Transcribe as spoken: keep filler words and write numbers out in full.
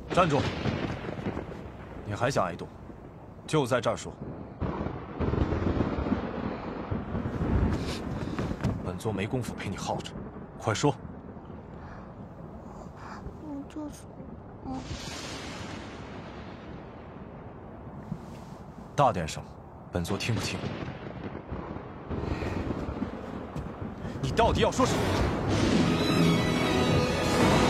站住！你还想挨冻？就在这儿说。本座没工夫陪你耗着，快说。 我就是，嗯。 大点声，本座听不清。你到底要说什么？